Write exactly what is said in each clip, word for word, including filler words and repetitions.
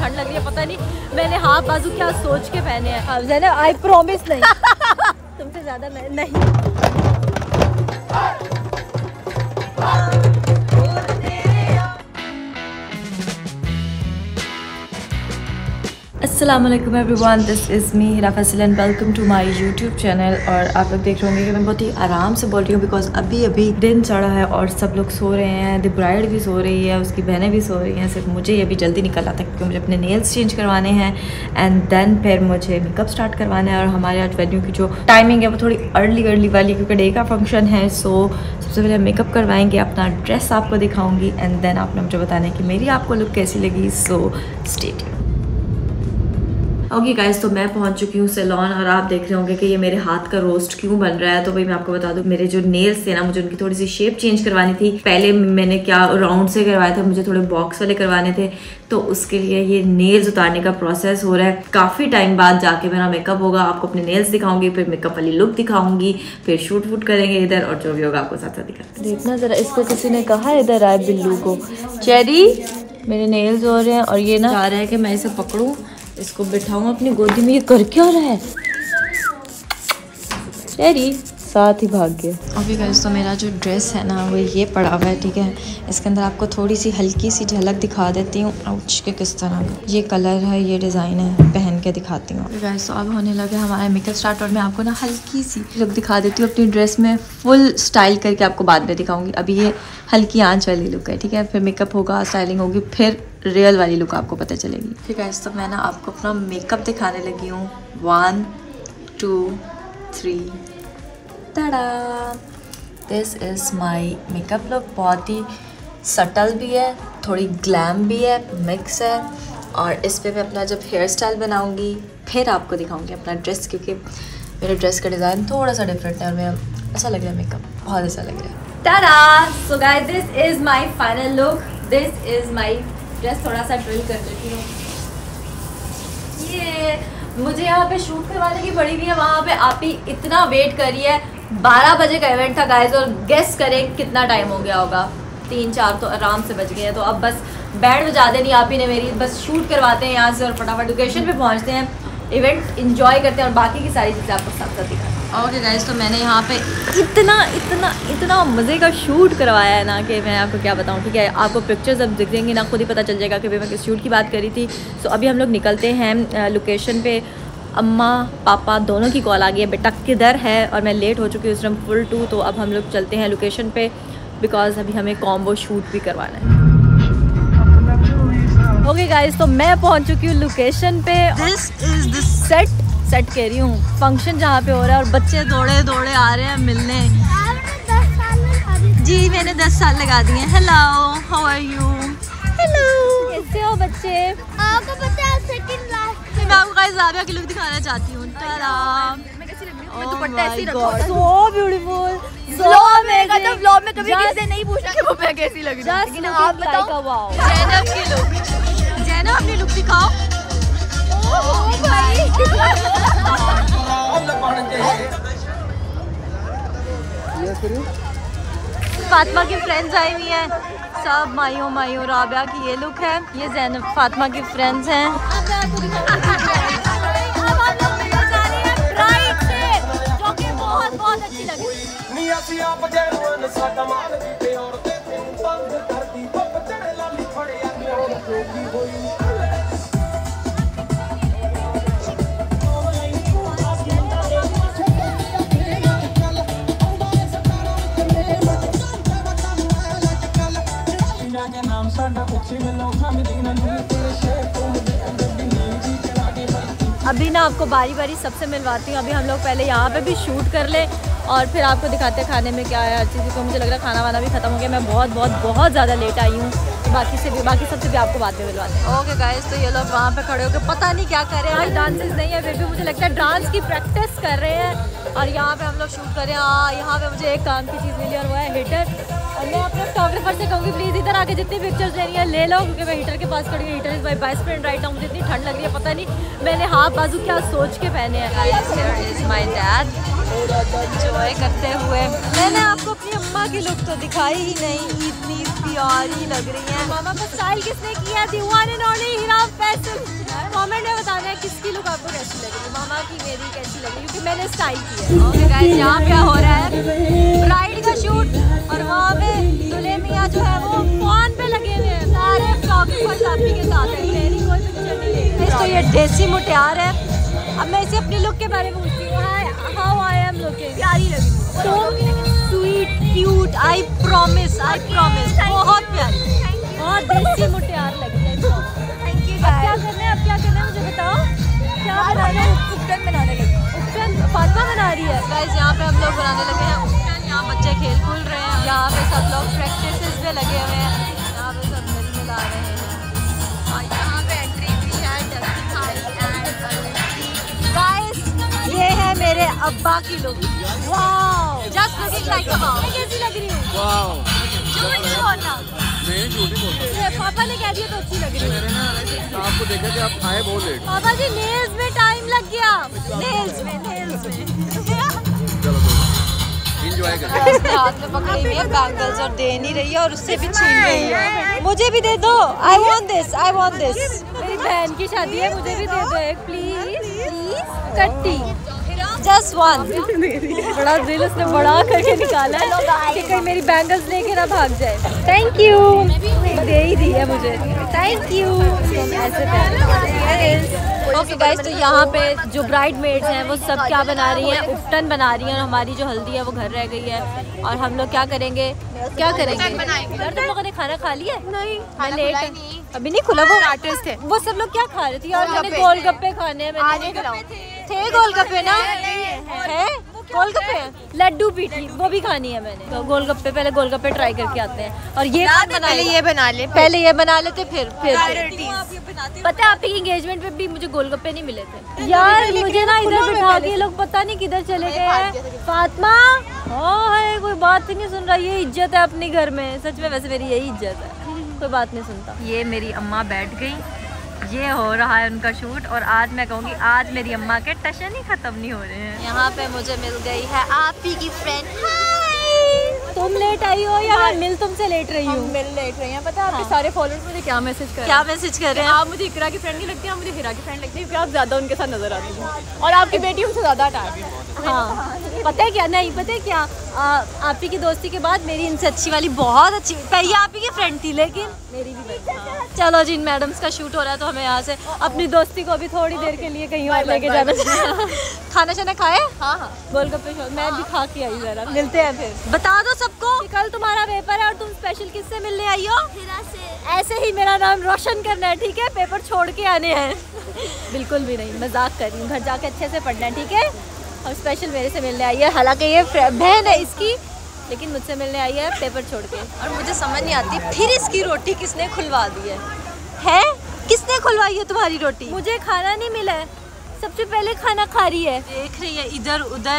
ठंड लग रही है, पता नहीं मैंने हाफ बाजू क्या सोच के पहने हैं। आई प्रॉमिस नहीं तुमसे ज्यादा मैं नहीं। अस्सलामुअलैकुम everyone, this is me Hira Faisal and welcome to my YouTube channel. और आप लोग देख रहे होंगे कि मैं बहुत ही आराम से बोल रही हूँ बिकॉज अभी अभी दिन चढ़ा है और सब लोग सो रहे हैं। द ब्राइड भी सो रही है, उसकी बहनें भी सो रही हैं, सिर्फ मुझे ये अभी जल्दी निकलना था क्योंकि मुझे अपने नेल्स चेंज करवाने हैं एंड देन फिर मुझे मेकअप स्टार्ट करवाना है। और हमारे आज वेन्यू की जो टाइमिंग है वो थोड़ी अर्ली अर्ली वाली क्योंकि डे का फंक्शन है। सो सबसे पहले मेकअप करवाएंगे, अपना ड्रेस आपको दिखाऊँगी एंड देन आपने मुझे बताना है कि मेरी आपको लुक कैसी लगी। So stay tuned. Okay guys, तो मैं पहुंच चुकी हूँ सैलून और आप देख रहे होंगे कि ये मेरे हाथ का रोस्ट क्यों बन रहा है। तो भाई मैं आपको बता दूं, मेरे जो नेल्स थे ना, मुझे उनकी थोड़ी सी शेप चेंज करवानी थी। पहले मैंने क्या राउंड से करवाया था, मुझे थोड़े बॉक्स वाले करवाने थे। तो उसके लिए ये नेल्स उतारने का प्रोसेस हो रहा है। काफ़ी टाइम बाद जाके मेरा मेकअप होगा, आपको अपने नेल्स दिखाऊंगी, फिर मेकअप वाली लुक दिखाऊंगी, फिर शूट वूट करेंगे इधर और जो भी होगा आपको साथ साथ दिखा। देखना जरा, इसको किसी ने कहा इधर आए बिल्लू को। चेरी, मेरे नेल्स हो रहे हैं और ये ना चाह रहा है कि मैं इसे पकड़ूं, इसको बिठाऊं अपनी गोदी में। ये कर क्या रहा है? चेरी साथ ही भाग गया। ओके गाइस, तो मेरा जो ड्रेस है ना वो ये पड़ा हुआ है, ठीक है। इसके अंदर आपको थोड़ी सी हल्की सी झलक दिखा देती हूँ। आउच के किस तरह का ये कलर है, ये डिज़ाइन है, पहन के दिखाती हूँ। ओके गाइस, तो अब होने लगे हमारा मेकअप स्टार्ट और मैं आपको ना हल्की सी लुक दिखा देती हूँ अपनी ड्रेस में। फुल स्टाइल करके आपको बाद में दिखाऊंगी। अभी ये हल्की आंच वाली लुक है, ठीक है। फिर मेकअप होगा, स्टाइलिंग होगी, फिर रियल वाली लुक आपको पता चलेगी। ठीक है, तो मैं ना आपको अपना मेकअप दिखाने लगी हूँ। One two three, tada, this is my makeup look. बहुत ही सटल भी है, थोड़ी ग्लैम भी है, मिक्स है। और इस पे मैं अपना जब हेयर स्टाइल बनाऊँगी फिर आपको दिखाऊँगी अपना ड्रेस, क्योंकि मेरे ड्रेस का डिज़ाइन थोड़ा सा डिफरेंट है और मेरा अच्छा लग रहा है मेकअप, बहुत अच्छा लग रहा है। Tada, so guys, this is my final look, this is my dress. थोड़ा सा ड्रिल कर देती हूँ। ये मुझे यहाँ पे शूट करवाने की पड़ी हुई है, वहाँ पे आप ही इतना वेट करी है। बारह बजे का इवेंट था गाइस और गेस करें कितना टाइम हो गया होगा। तीन चार तो आराम से बज गए हैं। तो अब बस बैंड बजा देनी आप ही ने मेरी, बस शूट करवाते हैं यहाँ से और फटाफट लोकेशन पे पहुँचते हैं, इवेंट इंजॉय करते हैं और बाकी की सारी चीज़ें आपको साथ साथ दिखाते हैं। ओके गाइस, तो मैंने यहाँ पे इतना इतना इतना मज़े का शूट करवाया है ना कि मैं आपको क्या बताऊँ, ठीक है। आपको पिक्चर्स अब दिख देंगे ना, खुद ही पता चल जाएगा कि भाई मैं किस शूट की बात करी थी। सो अभी हम लोग निकलते हैं लोकेशन पे। अम्मा पापा दोनों की कॉल आ गई है, बेटा किधर है, और मैं लेट हो चुकी हूँ इस टाइम फुल टू। तो अब हम लोग चलते हैं लोकेशन पे बिकॉज अभी हमें कॉम्बो शूट भी करवाना है। ओके गाइस, तो मैं पहुंच चुकी हूँ लोकेशन पे। This is the set set कह रही हूँ, फंक्शन जहाँ पे हो रहा है और बच्चे दौड़े दौड़े आ रहे हैं मिलने। जी मैंने दस साल लगा दिए। Hello, how are you? Hello, कैसे हो बच्चे? आपको पता है सेकंड लास्ट मैं आपको गाइस ज़ाबिया की लुक दिखाना चाहती हूँ। टाडा, मैं कैसी लग रही हूं? मैं दुपट्टा ऐसे ही रखा। So beautiful. व्लॉग में का तो व्लॉग में कभी किसी से नहीं पूछा कि वो मैं कैसी लग रही हूं, लेकिन आप बताओ। वाओ, जैनब की लुक। जैनब अपनी लुक दिखाओ। ओ भाई, फातिमा की फ्रेंड्स आई हुई हैं, सब माइयों माइयों। राबिया की ये लुक है, ये जैनब फातिमा की फ्रेंड्स हैं। जो कि बहुत बहुत अच्छी लग रही है। अभी ना आपको बारी बारी सबसे मिलवाती हूँ। अभी हम लोग पहले यहाँ पे भी शूट कर ले और फिर आपको दिखाते हैं खाने में क्या है हर चीज़। को मुझे लग रहा है खाना वाना भी ख़त्म हो गया, मैं बहुत बहुत बहुत ज़्यादा लेट आई हूँ। तो बाकी से भी बाकी सबसे भी आपको बाद में मिलवाते हैं। ओके गाइस, तो ये लोग वहाँ पे खड़े होकर पता नहीं क्या कर रहे हैं। आज डांसेस नहीं है, फिर भी मुझे लगता है डांस की प्रैक्टिस कर रहे हैं और यहाँ पे हम लोग शूट कर रहे हैं। हाँ, यहाँ पे मुझे एक काम की चीज़ मिली और वो है हीटर। और मैं अपने फोटोग्राफर से कहूँगी प्लीज़ इधर आके जितनी पिक्चर्स लेनी है ले लो, क्योंकि मैं हीटर के पास खड़ी हूँ। Heater is my best friend right now. मुझे इतनी ठंड लग रही है, पता नहीं मैंने हाफ बाजू क्या सोच के पहने हैं। Guys, here is my dad enjoy करते हुए। मैंने आपको अपनी अम्मा की लुक तो दिखाई ही नहीं, इतनी प्यारी लग रही है। मामा को स्टाइल किसने किया? The one and only Hira Faisal. कि मेरी कैसी लगी क्योंकि मैंने स्टाइल किया। ओके गाइस, यहाँ क्या हो रहा है, ब्राइड का शूट और वहाँ पे दूल्हे मियाँ जो है वो फोन पे लगे हुए हैं, सारे फोटोग्राफी के साथ है, मेरी कोई पिक्चर नहीं ले रही। तो ये देसी मुटियार है। अब मैं इसे अपने लुक के बारे में पूछती हूँ, हाउ आई एम लुकिंग, प्यारी लगी तुम, sweet cute, I promise I promise, बहुत प्यारी, बहुत देसी मुटियार लगी है। Thank you. अब क्या करना है, अब क्या करना है मुझे बताओ, क्या बनाना है? उपटन बनाने लगे। उपटन फातिमा बना रही है। गाइस यहाँ पे हम लोग बनाने लगे हैं उपटन। यहाँ बच्चे खेल कूद रहे हैं, यहाँ पे सब लोग प्रैक्टिसेस में लगे हुए हैं, यहाँ पे सब मिल मिला रहे हैं और यहाँ पे एंट्री भी है। गाइस ये है मेरे अब्बा की look, wow, just looking like a mom. कैसी लग रही हूँ? वाओ, झूठ नहीं बोलना, नहीं झूठ नहीं बोलना। पापा ने कह दिया तो अच्छी लग रही है। आपको देखा कि आप आए बहुत लेट। पापा जी नेल्स में टाइम लग गया, नेल्स में नेल्स में चलो एंजॉय करो। उसने हाथ में पकड़ी हुई है बैंगल्स और दे नहीं रही है और उससे भी छीन रही है। मुझे भी दे दो, I want this, I want this. मेरी बहन की शादी है, मुझे भी दे दो एक प्लीज प्लीज। कट्टी जस्ट वन। बड़ा दिल उसने बड़ा करके निकाला है कि कहीं मेरी बैंगल्स लेके ना भाग जाए। थैंक यू, दे ही दी है मुझे, थैंक यू। ओके गाइस, तो यहाँ पे जो ब्राइड मेड्स हैं वो सब क्या बना रही हैं, उपटन बना रही हैं और हमारी जो हल्दी है वो घर रह गई है। और हम लोग क्या करेंगे, क्या करेंगे? यार तुम लोगों ने खाना खा लिया? नहीं, मैं लेट, अभी नहीं खुला। वो आर्टिस्ट थे, वो सब लोग क्या खा रहे थे यार? मैंने गोलगप्पे खाने हैं, मैंने थे गोलगप्पे ना, है गोलगप्पे, लड्डू पीठी वो भी खानी है मैंने। तो गोलगप्पे, पहले गोलगप्पे ट्राई करके आते हैं। और ये पहले ये बना ले, पहले ये बना लेते फिर फिर पता है आपकी एंगेजमेंट पे भी मुझे गोलगप्पे नहीं मिले थे यार। मुझे ना इधर बिठा के लोग पता नहीं किधर चले गए हैं। फातिमा हाँ है, कोई बात नहीं सुन रहा, ये इज्जत है अपने घर में, सच में वैसे मेरी यही इज्जत है, कोई बात नहीं सुनता। ये मेरी अम्मा बैठ गई, ये हो रहा है उनका शूट और आज मैं कहूँगी आज मेरी अम्मा के टशन ही खत्म नहीं हो रहे हैं। यहाँ पे मुझे मिल गई है आप ही की फ्रेंड। तुम लेट आई हो या मैं मिल तुमसे लेट रही हूँ? मिल लेट रही हैं। पता है आपके हाँ। सारे फॉलोअर्स मुझे क्या मैसेज कर रहे हैं? क्या मैसेज कर रहे हैं? आप मुझे इकरा की फ्रेंड नहीं लगती, आप मुझे हिरा की फ्रेंड लगती है क्योंकि आप ज्यादा उनके साथ नजर आती हैं और आपकी बेटी उनसे ज्यादा अटैच है। हाँ पता है क्या, नहीं पता है क्या, आप ही की दोस्ती के बाद मेरी इनसे अच्छी वाली बहुत अच्छी, पहले आप ही की फ्रेंड थी लेकिन मेरी भी बड़ी। हाँ। चलो जिन मैडम्स का शूट हो रहा है तो हमें यहाँ से अपनी दोस्ती को भी थोड़ी देर के लिए कहीं और लेके जाना चाहिए। खाना शाना खाए? हाँ हाँ, गोलगप्पे शो मैं भी खा के आई जरा, मिलते हैं फिर। बता दो सबको कि कल तुम्हारा पेपर है और तुम स्पेशल किससे मिलने आई हो? हिरा से। ऐसे ही मेरा नाम रोशन करना है, ठीक है? पेपर छोड़ के आने हैं। बिल्कुल भी नहीं, मजाक कर रही हूँ, घर जाके अच्छे से पढ़ना है, ठीक है? और स्पेशल मेरे से मिलने आई है, हालांकि ये बहन है इसकी, लेकिन मुझसे मिलने आई है पेपर छोड़ के। और मुझे समझ नहीं आती फिर इसकी रोटी किसने खुलवा दी है, है? किसने खुलवाई है तुम्हारी रोटी? मुझे खाना नहीं मिला है, सबसे पहले खाना खा रही है, देख रही है इधर उधर।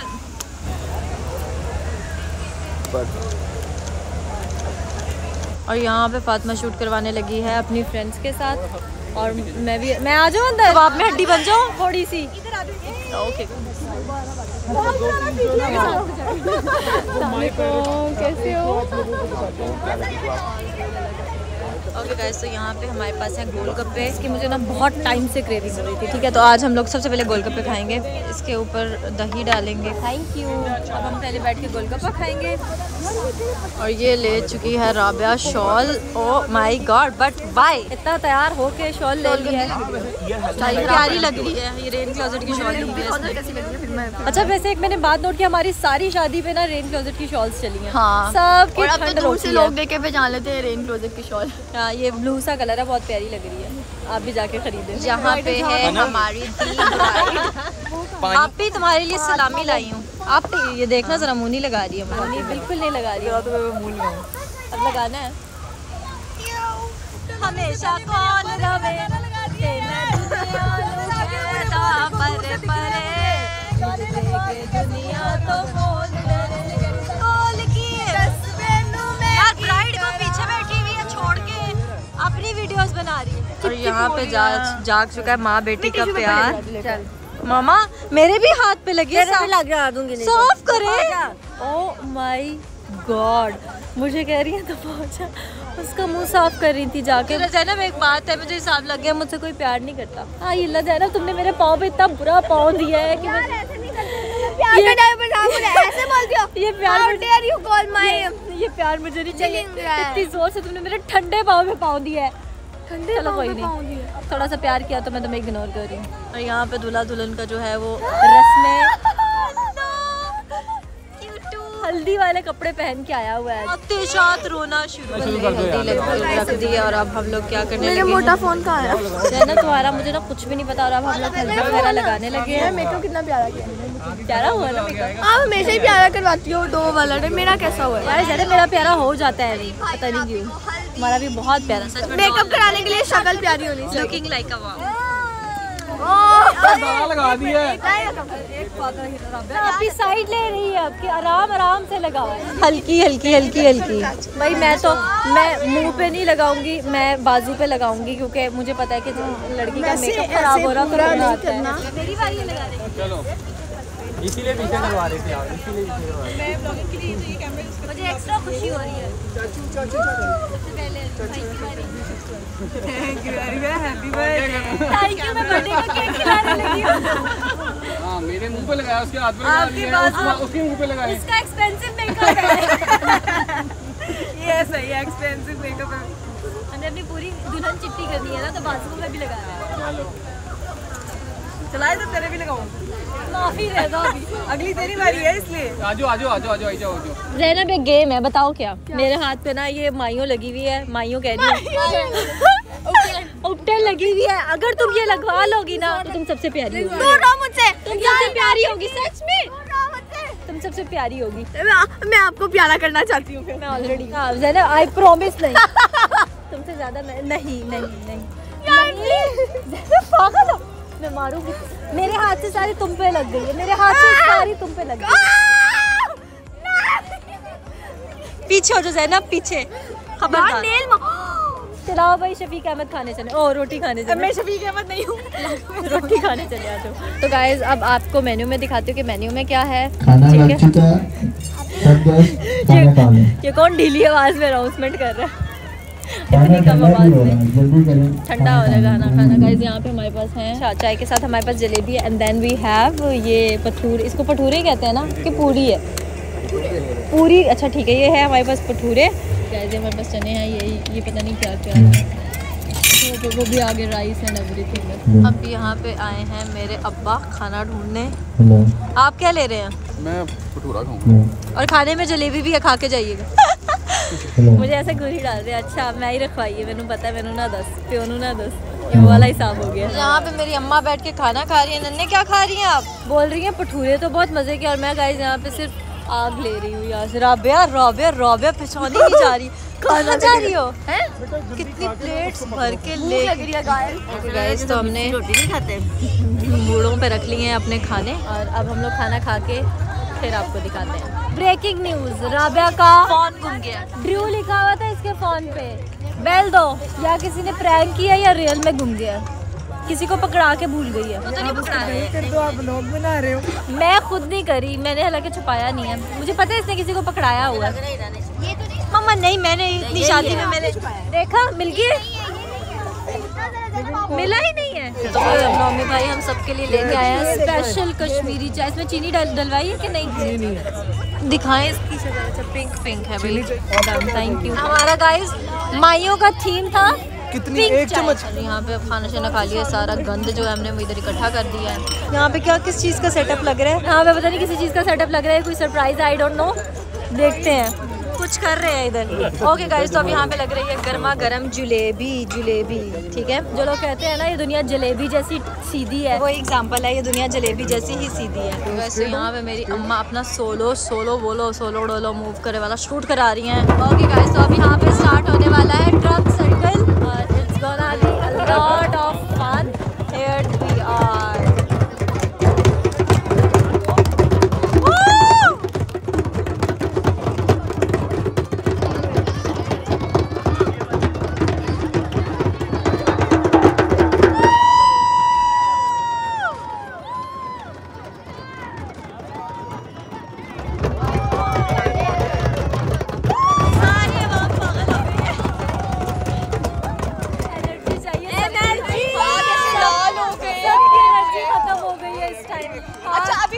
और यहाँ पे फातिमा शूट करवाने लगी है अपनी फ्रेंड्स के साथ और मैं भी, मैं आ जाऊँ अंदर, आप में हड्डी बन जाऊँ थोड़ी सी। ओके कैसे हो? ओके गाइस, तो यहाँ पे हमारे पास है गोलगप्पे। इसकी मुझे ना बहुत टाइम से क्रेविंग हो रही थी, ठीक है? तो आज हम लोग सबसे पहले गोलगप्पे खाएंगे, इसके ऊपर दही डालेंगे। Thank you. अब हम पहले बैठ के गोलगप्पा खाएंगे। और ये ले चुकी है Rabia shawl. Oh my God, but why? इतना तैयार होके शॉल ले लिया है, प्यारी लग रही है। ये रेन क्लोजेट की शॉल ली है। अच्छा वैसे एक मैंने बात नोट की, हमारी सारी शादी पे ना रेन क्लोजेट की शॉल्स चली हैं। हाँ। सब और अब तो दूर से लोग देखे पहचान लेते हैं रेन क्लोजेट की शॉल। हाँ, ये ब्लू सा कलर है, बहुत प्यारी लग रही है, आप भी जाके खरीदें। यहाँ पे है हमारी दी ब्राइड। आप भी तुम्हारे लिए सलामी लाई हूँ, आप ये देखना जरा, मुँह नहीं लगा रही है। मुँह बिल्कुल नहीं लगा रही है, अब लगाना है। हमेशा कौन रवे परे परे दुनिया तो यार, ब्राइड को पीछे बैठी हुई है छोड़ के अपनी वीडियोस बना रही है। और यहाँ पे जा, जाग चुका है माँ बेटी का प्यार। चल मामा, मेरे भी हाथ पे लगे, साफ करे। ओह माय गॉड, मुझे कह रही है तो पहुँचा, उसका मुंह साफ कर रही थी जाके। जैनब एक बात है, मुझे हिसाब लग गया मुझसे कोई प्यार नहीं करता। हाँ ये जैनब तुमने मेरे पाँव पे इतना बुरा पाँव दिया है कि मैं प्यार के टाइम पे आप मुझे ऐसे बोलती हो। ये प्यार How dare you call my ये प्यार मुझे नहीं चाहिए। Chilling रहा है। इतनी जोर से तुमने मेरे ठंडे पाँव में पाँव दिया है। ठंडे चलो कोई नहीं, थोड़ा सा प्यार किया तो मैं तुम्हें इग्नोर कर रही हूँ। और यहाँ पे दूल्हा दुल्हन का जो है वो रस्में हल्दी वाले कपड़े पहन के आया हुआ है। अतिशात रोना शुरू रख दी है। और अब हम लोग क्या करने लगे? मोटा फोन कहाँ है? ना तुम्हारा मुझे ना कुछ भी नहीं पता। और अब हम लोग हल्दी वगैरह लगाने लगे हैं। मेकअप कितना प्यारा किया, प्यारा हुआ ना मेकअप? आप हमेशा ही प्यारा करवाती हो दो वाला। मेरा कैसा हुआ यार ज़्यादा मेरा प्यारा हो जाता है अभी, पता नहीं क्यों। हमारा भी बहुत प्यारा, सच में। मेकअप कराने के लिए शक्ल प्यारी होनी चाहिए। Looking like a wow. लगा दी है। आपकी साइड ले रही है आपकी, आराम आराम से लगाओ। हल्की हल्की हल्की हल्की भाई। मैं तो मैं मुंह पे नहीं लगाऊंगी, मैं बाजू पे लगाऊंगी क्योंकि मुझे पता है कि लड़की का मेकअप खराब हो रहा तो बुरा आता है। मेरी बारी है लगाने की। चलो इसीलिए पीछे करवा रहे थे आप, इसीलिए पीछे करवा रहे थे। मैं ब्लॉगिंग के लिए ये कैमरे यूज करती मुझे एक्स्ट्रा खुशी हो रही है। सबसे पहले thank you very very happy birthday. Thank you. मैं बर्थडे का केक खिलाने लगी हूं। हां मेरे मुंह पे लगाया, उसके हाथ पे लगा दिया, उसके उसके मुंह पे लगाया। इसका एक्सपेंसिव मेकअप है। ये सही है, एक्सपेंसिव मेकअप है। हमने अपनी पूरी दुल्हन चिट्टी करनी है ना, तो बाजू में भी लगा रहा है। चलाए तो तेरे भी लगाऊं। माफी दे दो अभी, अगली तेरी बारी है इसलिए। आजो आजो आजो आजो आजो आजो। ज़ैनब एक गेम है, बताओ क्या? मेरे हाथ पे ना ये माइयों लगी हुई है, माइयों कह रही है उपटन लगी हुई है। अगर तुम ये लगवा लोगी ना तो तुम सबसे प्यारी होगी। दूर रहो मुझसे, तुम सबसे प्यारी होगी, सच में तुम सबसे प्यारी होगी। मैं आपको प्यारा करना चाहती हूँ। मैं ऑलरेडी ज़ैनब आई प्रॉमिस नहीं तुमसे ज्यादा मैं नहीं नहीं नहीं पागल हो, मैं मारूंगी। मेरे हाथ से सारी तुम पे लग गई है, मेरे हाथ से सारी तुम पे लग गई। पीछे हो जो ज़ैनब, पीछे। खबरदार चलाओ भाई। शफीक अहमद खाने चले, ओ रोटी खाने चले। मैं शफीक अहमद नहीं हूँ। रोटी खाने चले आ जाओ। तो गाइज अब आपको मेन्यू में दिखाती हूँ कि मेन्यू में क्या है। खाना लग चुका है, सब बस खाना खा लें। ये कौन ढीली आवाज में अनाउंसमेंट कर रहा है? खाना ठंडा नहीं हो रहा है, जल्दी करें। ठंडा हो रहा है खाना खाना। गाइस यहाँ पे हमारे पास है चाय के साथ हमारे पास जलेबी है। एंड देन वी हैव ये पठूरे, इसको पठूरे कहते हैं ना कि पूरी है? पूरी, अच्छा ठीक है। ये है हमारे पास पठूरे। गाइस हमारे पास चने हैं, ये ये पता नहीं क्या क्या है, तो वो भी आगे राइस एंड एवरीथिंग। अब यहाँ पे आए हैं मेरे अब्बा खाना ढूंढने। आप क्या ले रहे हैं? मैं भटूरा खाऊंगा। और खाने में जलेबी भी है, खा के जाइएगा। मुझे ऐसे गुरी डाल दे। अच्छा मैं ही रखवाइए, मैंने पता है, मैंने ना दस प्यों ना दस, ये वाला हिसाब हो गया। यहाँ पे मेरी अम्मा बैठ के खाना खा रही है। नन्ने क्या खा रही हैं आप? बोल रही हैं पठूरे तो बहुत मजे के। और मैं गाइस यहाँ पे सिर्फ आग ले रही हूँ यहाँ से। राबिया राबिया राबिया पिछानी नहीं जा रही, खाना जा रही हो हैं? कितनी प्लेट्स भर के ले गाइस। तो हमने रोटी नहीं खाते, मूड़ों पे रख लिए हैं अपने खाने। और अब हम लोग खाना खा के फिर आपको दिखाते हैं। ब्रेकिंग न्यूज, राबिया का फोन गुम गया। ड्रू लिखा हुआ था इसके फोन पे, बेल दो। या किसी ने प्रैंक किया या रियल में गुम गया, किसी को पकड़ा के भूल गई है। वो तो नहीं पकड़ा है, तो आप ब्लॉग बना रहे हो। मैं खुद नहीं करी, मैंने हालांकि छुपाया नहीं है। मुझे पता है इसने किसी को पकड़ाया हुआ है। मम्मा नहीं, मैंने इतनी शादी में मैंने देखा मिल गई, मिला ही नहीं है। तो मम्मी भाई हम सबके लिए लेके आए हैं स्पेशल कश्मीरी चाय। इसमें चीनी डल डलवाई है कि नहीं? दिखाएं इसकी शक्ल। अच्छा पिंक पिंक है भाई, थैंक यू। हमारा गाइस माइयों का थीम था कितनी एक चम्मच। यहाँ पे अब खाना शाना खा लिया, सारा गंद जो है हमने वो इधर इकट्ठा कर दिया है। यहाँ पे क्या किस चीज़ का सेटअप लग रहा है? यहाँ पे पता नहीं किसी चीज़ का सेटअप लग रहा है, कोई सरप्राइज, आई डोंट नो। देखते हैं, कुछ कर रहे हैं इधर। ओके गाइस, तो अब यहाँ पे लग रही है गर्मा गर्म जलेबी। जलेबी ठीक है, जो लोग कहते हैं ना ये दुनिया जलेबी जैसी सीधी है, वो एग्जांपल है, ये दुनिया जलेबी जैसी ही सीधी है। वैसे यहाँ पे मेरी अम्मा अपना सोलो सोलो बोलो सोलो डोलो मूव करे वाला शूट करा रही हैं। ओके गाइस, तो अब यहाँ पे स्टार्ट होने वाला है ड्रम सर्कल और it's gonna be a lot of fun. Here we are.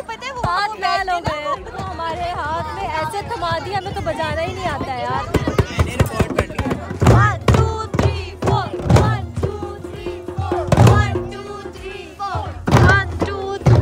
पता है वो हाथ लाल हो गए तो हमारे हाथ में ऐसे थमा दिया, हमें तो बजाना ही नहीं आता है यार। One two three four, one two three four, one two three four, one two three.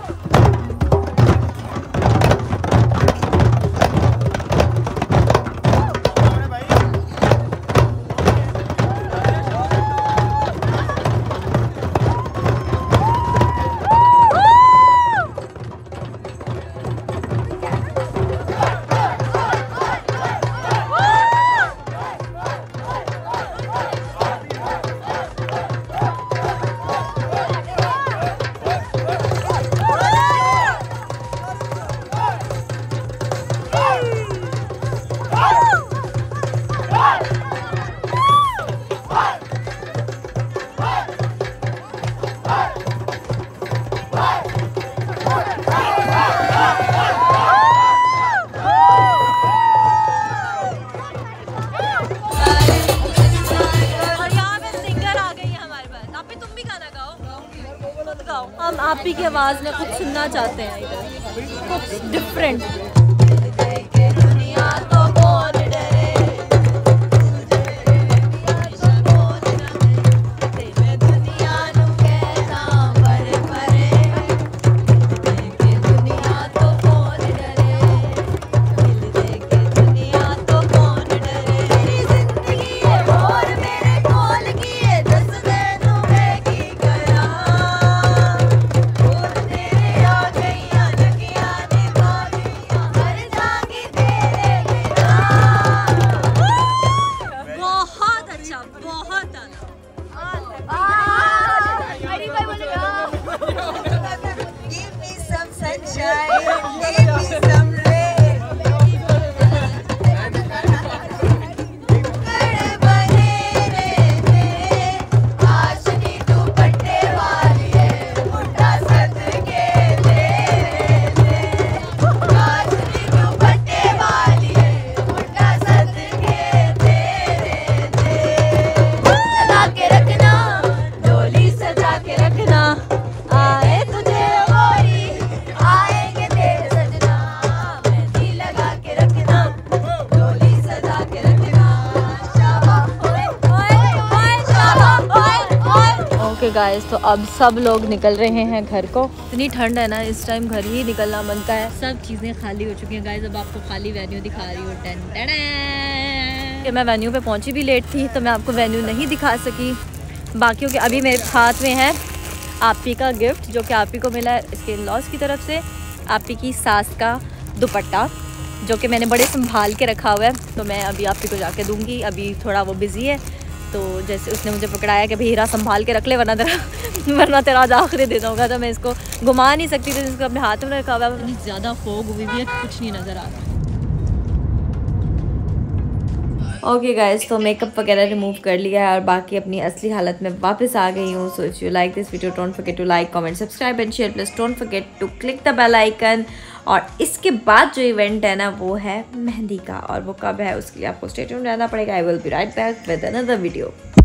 हम आप ही की आवाज़ में कुछ सुनना चाहते हैं इधर, कुछ डिफरेंट। ओके गाइस, तो अब सब लोग निकल रहे हैं घर को। इतनी ठंड है ना इस टाइम, घर ही निकलना बनता है। सब चीज़ें खाली हो चुकी हैं गाइस। अब आपको खाली वेन्यू दिखा रही हूँ। टेन टेन मैं वेन्यू पे पहुँची भी लेट थी तो मैं आपको वेन्यू नहीं दिखा सकी। बाकियों के अभी मेरे हाथ में है आपी का गिफ्ट जो कि आपी को मिला है इसके लॉस की तरफ से। आपी की सास का दुपट्टा जो कि मैंने बड़े संभाल के रखा हुआ है, तो मैं अभी आपी को जाके दूंगी। अभी थोड़ा वो बिज़ी है तो जैसे उसने मुझे पकड़ाया कि भाई हीरा संभाल के रख ले वरना तेरा वरना तेरा आज आखिरी दिन होगा, तो मैं इसको घुमा नहीं सकती थी। इसको अपने हाथ में रखा हुआ है। इतनी ज़्यादा फोग हुई भी है कुछ नहीं नज़र आ रहा। ओके गाइस, तो मेकअप वगैरह रिमूव कर लिया है और बाकी अपनी असली हालत में वापस आ गई हूँ। So if you like this video don't forget to like comment subscribe and share, plus don't forget to click the bell icon. और इसके बाद जो इवेंट है ना वो है मेहंदी का, और वो कब है उसके लिए आपको स्टे ट्यून्ड रहना पड़ेगा। I will be right back with another video.